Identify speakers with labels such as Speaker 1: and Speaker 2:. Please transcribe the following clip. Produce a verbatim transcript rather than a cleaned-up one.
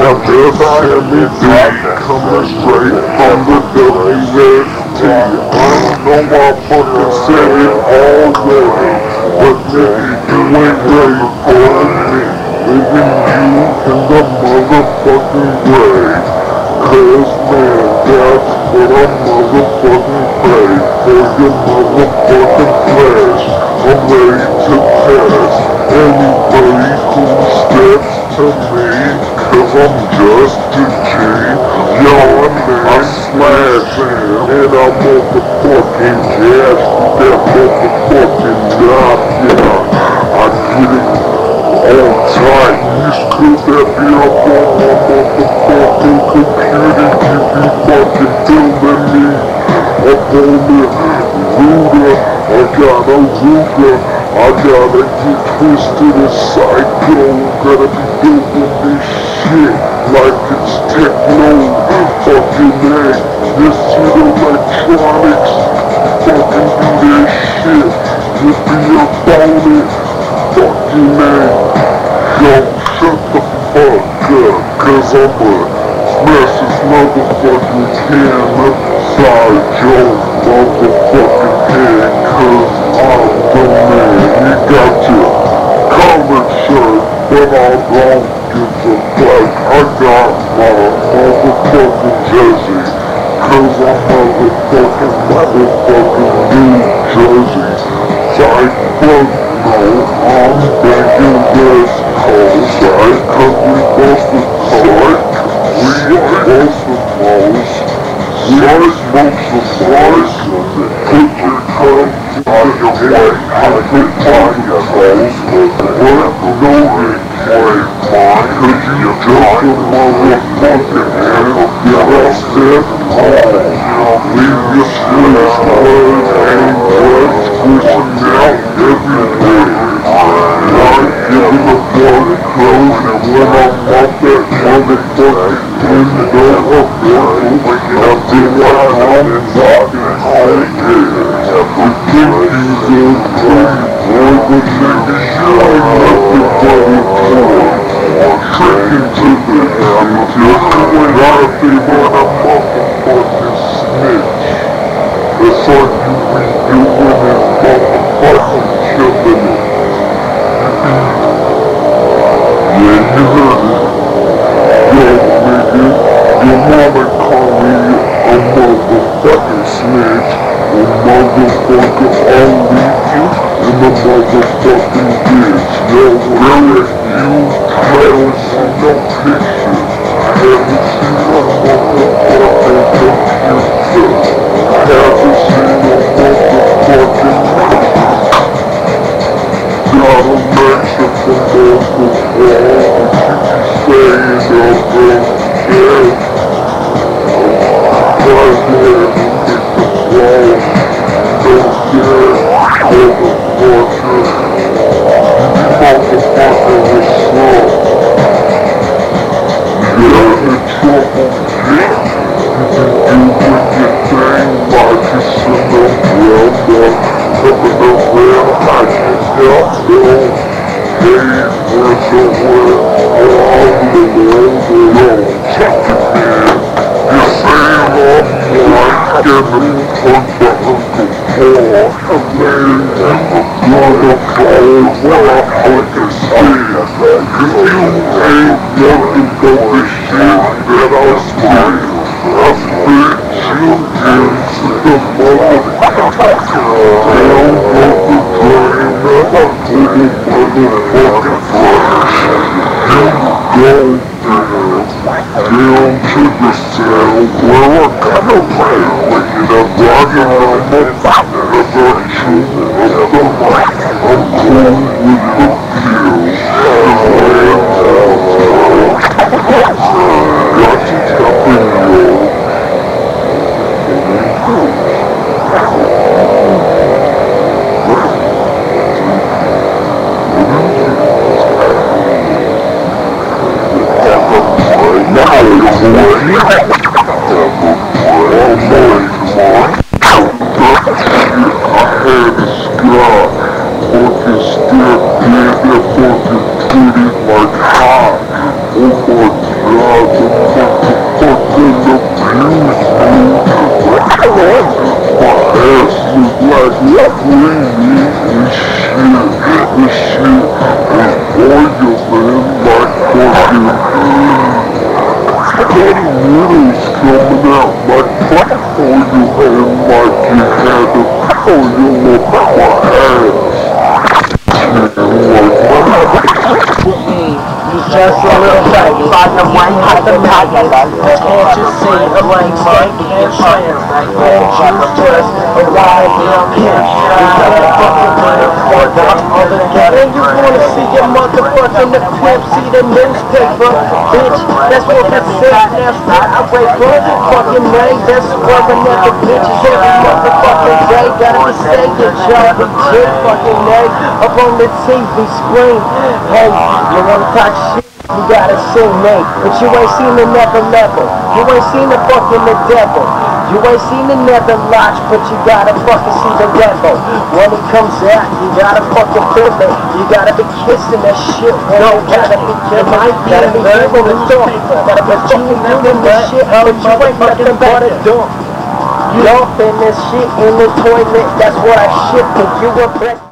Speaker 1: F M E D coming straight from the W S T. I know I fucking said it already, but nigga, you ain't ready for me. Living you in the motherfucking grave. Cause man, that's what I motherfucking pray for your motherfucking flesh. I'm ready to pass anybody who steps to me, cause I'm just a G. Yo, I smash and I motherfucking gas that motherfucking knob, yeah. I get it all tight. You scoop that beer up on my motherfucking computer, you be fucking filming me up on the Ruger. I got a Ruger, I gotta get twisted and psycho. Gotta be doing this shit like it's techno. Fucking A, this shit electronics. Fucking do this shit, you be about it. Fucking A, yo, shut the fuck up, cause I'm a smash this motherfucking can upside your motherfucking head, cause I'm the man. You got your collared shirt, but I don't give a fuck. I got my motherfucking jersey, cause I'm motherfucking motherfucking New Jersey. Side fuck no, I'm thinking West Coast. Side country busted card. We both some balls. We smoke some bars. Put your cup on your way. I put on your balls. But no replay mine. Cause you just a motherfucking man. Get off that hall. Leave your sleeves closed and blood squishing out everywhere. I'm giving a blood clothes and when I'm off that motherfucking window of vehicle, I've been like I'm rocking all day. You think you a pretty boy, but nigga, you ain't nothing but a toy. I'm tricking to the end, you're doing nothing but a motherfucking snitch. That's all you be doing is motherfucking killing it. Yeah, you heard it. Yo, nigga, your mama call me a motherfucking snitch, a motherfucker only you in the motherfucking bitch. Yo, really, you haven't seen no picture. I haven't seen no motherfucking computer. I haven't seen no motherfucking records. Got a lecture from Uncle Paul, but you be staying up on gas. I'm right there to get the flow. Don't care, motherfucker. You motherfucker was slow. You got in trouble, yeah. You can do with your thing like it's an umbrella. Coming around, I can help them. Hey, where's the word? All the way, check it, man. You're saying I'm white, and I'm punk by Uncle Paul. I'm laying in the blood of gold while I fucking stand. Cause you ain't nothing but the shit that I spit. I spit you into the motherfucker. Down off the drain, I put the motherfucking flash. You go down to the cell where I got a rail. Waking up, rocking on my back. Never true of the mic. I'm cool with the pills. Got you jumping, yo. Now it's boy. All morning, I had a scar. Fucking step, man, that fucking titties like hot. Oh my god. Spaghetti noodles coming out like flat on your hand like you had a pack on your little power ass.
Speaker 2: He's just a little baby. Can't you see the blank slate can't share? Can't you just a wild young kid? And you wanna see your motherfucking the pimp, see the newspaper, bitch. That's what it says. That's not I wait for fucking name. That's swerving at the bitches every motherfucking day. Gotta be saying y'all be chick fucking name up on the T V screen. Hey, you wanna talk shit? You gotta sing me, but you ain't seen the never level. You ain't seen the fucking the devil. You ain't seen the nether lodge, but you gotta fucking see the rebel. When it comes out, you gotta fucking feel it. You gotta be kissing that shit. No, gotta be killing. Gotta be giving the talk. Gotta be fucking doing this shit, but you ain't nothing but a dump. You dump in this shit in the toilet. That's what I shit. If you were black.